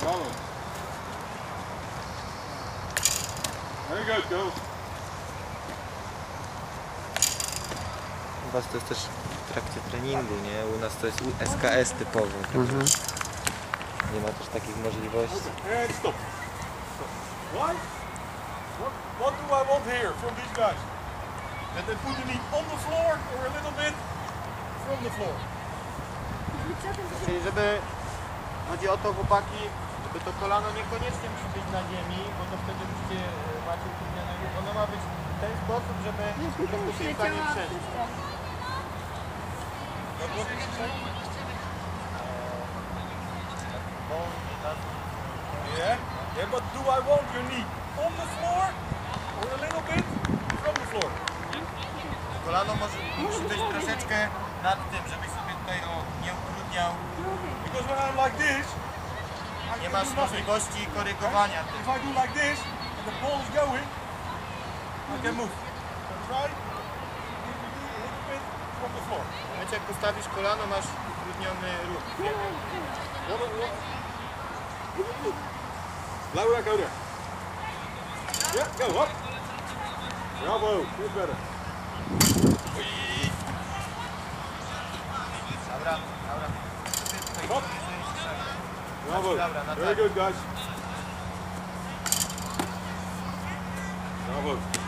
Bravo. Very good, go. U was to jest też w trakcie treningu, nie? U nas to jest SKS typowo. Nie ma też takich możliwości. And stop. Why? What do I want here from these guys? That they put the knee on the floor or a little bit from the floor? Czyli żeby, chodzi o to, chłopaki, żeby to kolano niekoniecznie musi być na ziemi, bo to wtedy musicie macie utrudnione ruch. Ono ma być w ten sposób, żeby piłka nie przeszła. Yeah, but do I want your knee on the floor or a little bit from the floor? Kolano musi być troszeczkę nad tym, żebyś sobie tutaj nie utrudniał. Because when I'm like this, Nie masz możliwości korygowania tego. if I do like this and the ball is going, I can move. Try a little bit from the floor. W momencie jak postawisz kolano, masz utrudniony ruch. Laura, go there. Yeah, go up. Bravo, feel better. Dobra. Up. Bravo. Very good, guys. Bravo.